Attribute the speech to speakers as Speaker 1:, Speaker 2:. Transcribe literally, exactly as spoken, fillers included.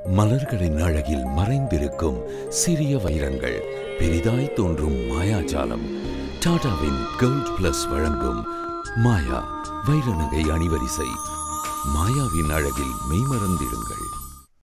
Speaker 1: மலர்களின் அழகில் மறைந்திருக்கும் சிறிய வைரங்கள், பெரிதாய் தோன்றும் மாயாஜாலம். டாடாவின் கோல்ட் பிளஸ் வழங்கும் மாயா வைர நகை அணிவரிசை. மாயாவின் அழகில் மெய்மறந்திடுங்கள்.